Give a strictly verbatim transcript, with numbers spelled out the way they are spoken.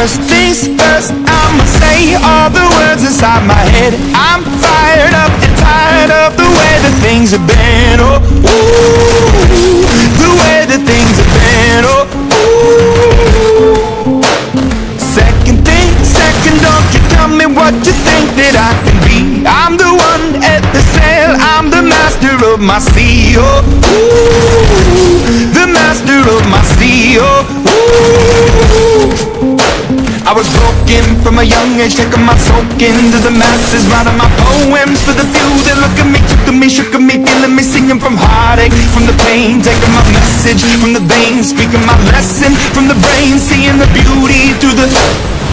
First things first, I'ma say all the words inside my head. I'm fired up and tired of the way that things have been. Oh, ooh, the way that things have been. Oh, ooh. Second thing, second, don't you tell me what you think that I can be. I'm the one at the sail, I'm the master of my sea. Oh, ooh, the master of my sea. Oh, ooh. I was broken from a young age, taking my soak into the masses, writing my poems for the few that look at me, took at me, shook at me, feeling me, singing from heartache, from the pain, taking my message from the veins, speaking my lesson from the brain, seeing the beauty through the